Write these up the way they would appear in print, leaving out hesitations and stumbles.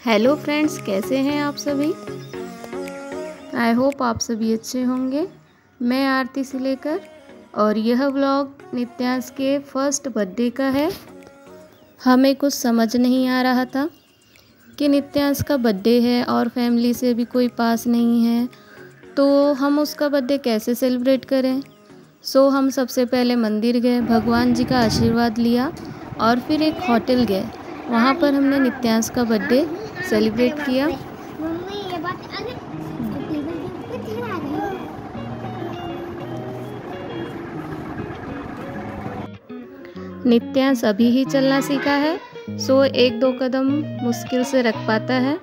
Hello friends, कैसे हैं आप सभी। आई होप आप सभी अच्छे होंगे। मैं आरती से लेकर और यह व्लॉग नित्यांश के फर्स्ट बर्थडे का है। हमें कुछ समझ नहीं आ रहा था कि नित्यांश का बर्थडे है और फैमिली से भी कोई पास नहीं है, तो हम उसका बर्थडे कैसे सेलिब्रेट करें। सो हम सबसे पहले मंदिर गए, भगवान जी का आशीर्वाद लिया और फिर एक होटल गए। वहाँ पर हमने नित्यांश का बर्थडे सेलिब्रेट किया। नित्यांश अभी ही चलना सीखा है, सो 1-2 कदम मुश्किल से रख पाता है।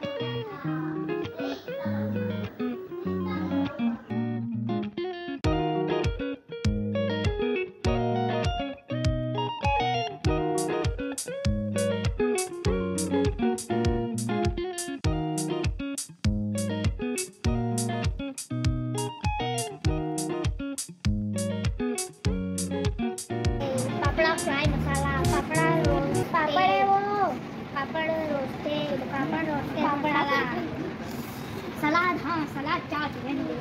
फ्राई मसाला, पापड़ा रोस्ट, पापड़ है वो, पापड़ रोस्टेड, पापड़ सलाद, हाँ सलाद चाट,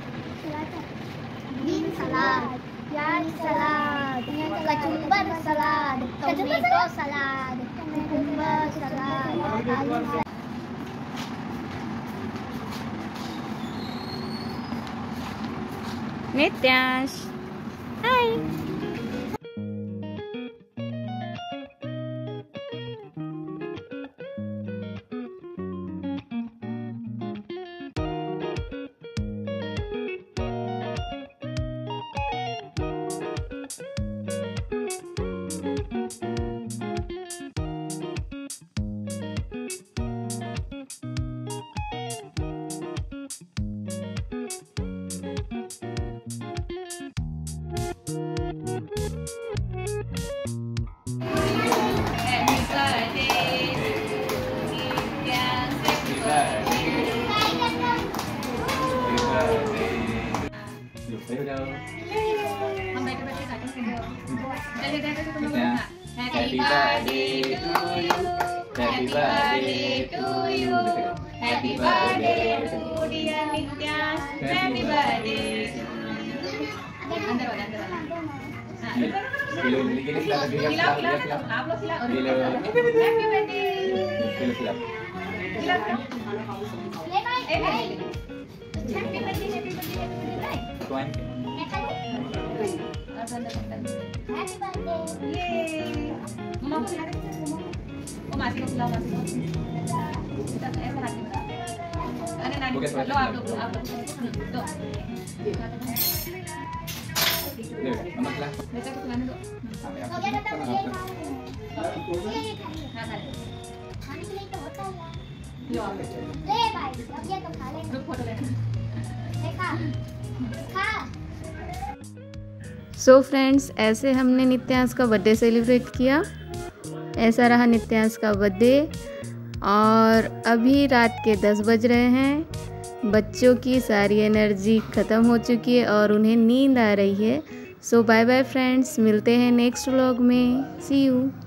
ग्रीन सलाद, प्याज salad, kachumber salad, tomato salad, cucumber salad. Nityansh hi. Happy birthday to you. Happy birthday to you. Happy birthday to dear Nityansh. Happy birthday. अंदर वाला खिलाओ आप लोग खिलाओ। Happy birthday. खिलाओ हैप्पी बर्थडे। मम्मा को खिला दे। वो मासी को खिलाओ, मासी को ऐसा हाथ में। अरे ना लो आप लोग दो। ले मम्मा खिला। बेटा को खिलाने दो। हो गया बेटा, हां खा ले। खाने के लिए तो होता है। लो आप ले भाई, अब ये तो खा ले। ग्रुप फोटो लेना। देखा खा। सो फ्रेंड्स, ऐसे हमने नित्यांश का बर्थडे सेलिब्रेट किया। ऐसा रहा नित्यांश का बर्थडे। और अभी रात के 10 बज रहे हैं। बच्चों की सारी एनर्जी ख़त्म हो चुकी है और उन्हें नींद आ रही है। सो बाय बाय फ्रेंड्स, मिलते हैं नेक्स्ट व्लॉग में। See you.